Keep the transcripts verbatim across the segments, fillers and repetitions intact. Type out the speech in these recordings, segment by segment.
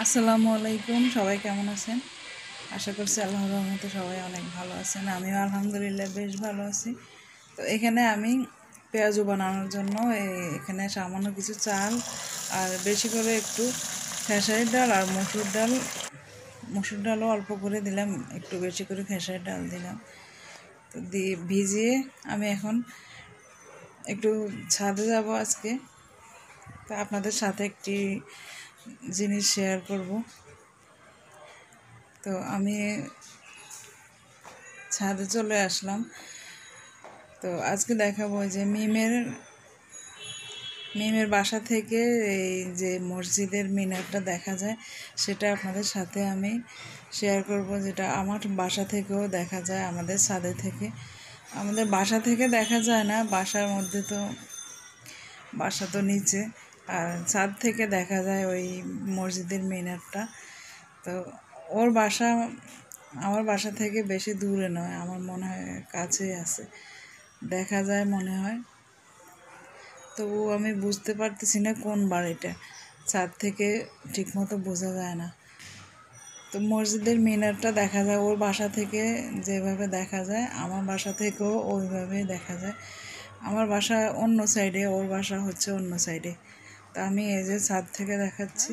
আসসালামু আলাইকুম। সবাই কেমন আছেন? আশা করছি আল্লাহর রহমতে সবাই অনেক ভালো আছেন। আমিও আলহামদুলিল্লাহ বেশ ভালো আছি। তো এখানে আমি পেঁয়াজু বানানোর জন্য এই- এখানে সামান্য কিছু চাল আর বেশি করে একটু খেসারির ডাল আর মসুর ডাল, মসুর ডালও অল্প করে দিলাম, একটু বেশি করে খেসারির ডাল দিলাম। তো দিয়ে ভিজিয়ে আমি এখন একটু ছাদে যাব আজকে। তো আপনাদের সাথে একটি জিনিস শেয়ার করব। তো আমি ছাদে চলে আসলাম। তো আজকে দেখাবো যে মিমের মিমের বাসা থেকে এই যে মসজিদের মিনারটা দেখা যায়, সেটা আপনাদের সাথে আমি শেয়ার করব, যেটা আমার বাসা থেকেও দেখা যায়, আমাদের ছাদে থেকে। আমাদের বাসা থেকে দেখা যায় না, বাসার মধ্যে তো বাসা তো নিচে, আর ছাদ থেকে দেখা যায় ওই মসজিদের মিনারটা। তো ওর বাসা আমার বাসা থেকে বেশি দূরে নয়, আমার মনে হয় কাছেই আছে, দেখা যায় মনে হয়। তবু আমি বুঝতে পারতেছি না কোন বাড়িটা, ছাদ থেকে ঠিকমতো বোঝা যায় না। তো মসজিদের মিনারটা দেখা যায় ওর বাসা থেকে, যেভাবে দেখা যায় আমার বাসা থেকেও ওইভাবে দেখা যায়। আমার বাসা অন্য সাইডে, ওর বাসা হচ্ছে অন্য সাইডে। তা আমি এই যে ছাদ থেকে দেখাচ্ছি।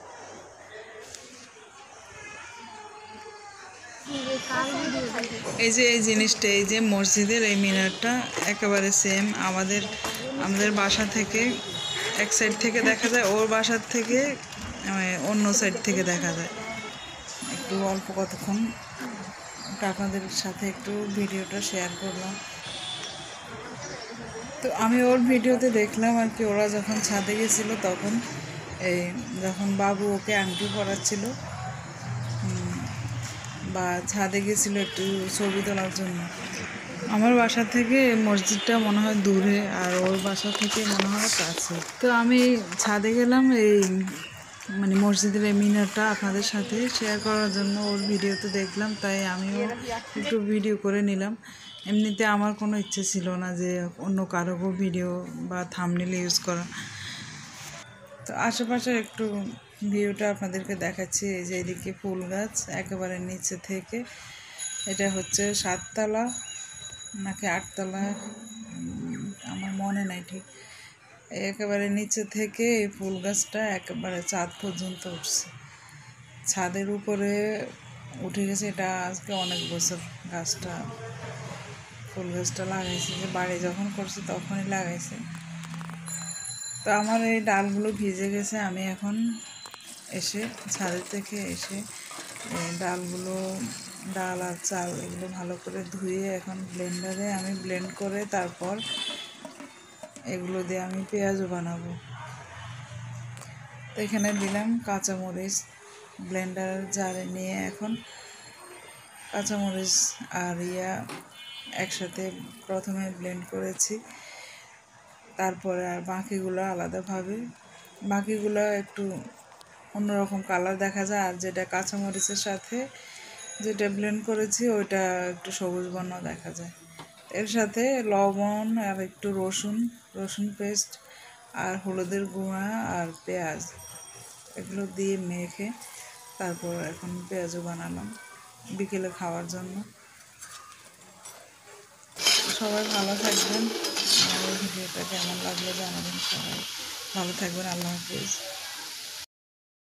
এই যে এই জিনিসটা, এই যে মসজিদের এই মিনারটা একেবারে সেম আমাদের আমাদের বাসা থেকে এক সাইড থেকে দেখা যায়, ওর বাসার থেকে অন্য সাইড থেকে দেখা যায়। একটু অল্প কতক্ষণ আপনাদের সাথে একটু ভিডিওটা শেয়ার করলাম। তো আমি ওর ভিডিওতে দেখলাম আর কি, ওরা যখন ছাদে গেছিলো তখন এই যখন বাবু ওকে আংটি পরাচ্ছিল বা ছাদে গেছিলো একটু ছবি তোলার জন্য। আমার বাসা থেকে মসজিদটা মনে হয় দূরে, আর ওর বাসা থেকে মনে হয় কাছে। তো আমি ছাদে গেলাম এই মানে মসজিদের এই মিনারটা আপনাদের সাথে শেয়ার করার জন্য। ওর ভিডিওতে দেখলাম, তাই আমিও একটু ভিডিও করে নিলাম। এমনিতে আমার কোনো ইচ্ছে ছিল না যে অন্য কারো ভিডিও বা থাম্বনেল ইউজ করা। তো আশেপাশে একটু ভিউটা আপনাদেরকে দেখাচ্ছি। এই যে এদিকে ফুল গাছ একেবারে নিচে থেকে, এটা হচ্ছে সাততলা নাকি আটতলা আমার মনে নাই ঠিক। একেবারে নিচে থেকে এই ফুল গাছটা একেবারে ছাদ পর্যন্ত উঠছে, ছাদের উপরে উঠে গেছে। এটা আজকে অনেক বছর গাছটা, ফুল গাছটা লাগাইছে, যে বাড়ি যখন করছে তখনই লাগাইছে। তো আমার এই ডালগুলো ভিজে গেছে, আমি এখন এসে ছাদের থেকে এসে ডালগুলো, ডাল আর চাল এগুলো ভালো করে ধুয়ে এখন ব্লেন্ডারে আমি ব্লেন্ড করে তারপর এগুলো দিয়ে আমি পেঁয়াজও বানাবো। তো এখানে দিলাম কাঁচামরিচ, ব্লেন্ডার জারে নিয়ে এখন কাঁচামরিচ আর ইয়া একসাথে প্রথমে ব্লেন্ড করেছি, তারপরে আর বাকিগুলো আলাদাভাবে, বাকিগুলো একটু অন্যরকম কালার দেখা যায়, আর যেটা কাঁচামরিচের সাথে যেটা ব্লেন্ড করেছি ওইটা একটু সবুজ বর্ণ দেখা যায়। এর সাথে লবণ আর একটু রসুন, রসুন পেস্ট আর হলুদের গুঁড়া আর পেঁয়াজ এগুলো দিয়ে মেখে তারপর এখন পেঁয়াজও বানালাম বিকেলে খাওয়ার জন্য। সবাই ভালো থাকবেন। আমার ভিডিওটা কেমন লাগলো জানাবেন। সবাই ভালো থাকবেন। আল্লাহ হাফিজ।